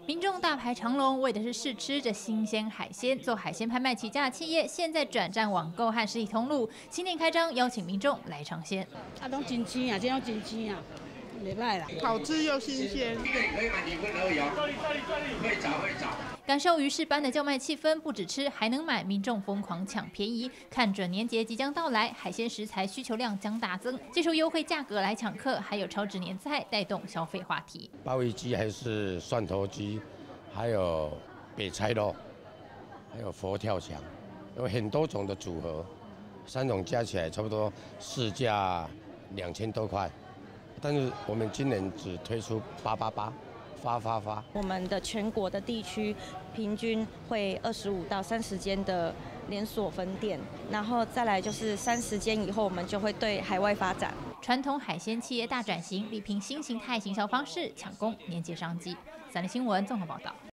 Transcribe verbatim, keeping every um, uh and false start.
民众大排长龙，为的是试吃这新鲜海鲜。做海鲜拍卖起家的企业，现在转战网购和实体通路，新店开张，邀请民众来尝鲜。 啊，拢真鲜啊，这种真鲜啊，袂歹啦， 好吃又新鲜。 可以买几份而已哦，会找会找。 感受鱼市般的叫卖气氛，不止吃还能买，民众疯狂抢便宜。看准年节即将到来，海鲜食材需求量将大增，借助优惠价格来抢客，还有超值年菜带动消费话题。 鲍鱼鸡还是蒜头鸡，还有北菜肉，还有佛跳墙，有很多种的组合，三种加起来差不多市价两千多块，但是我们今年只推出八八八。发发发！ 我们的全国的地区平均会二十五到三十间的连锁分店，然后再来就是三十间以后，我们就会对海外发展。 传统海鲜企业大转型，力拼新形态行销方式，抢攻年节商机。三立新闻综合报道。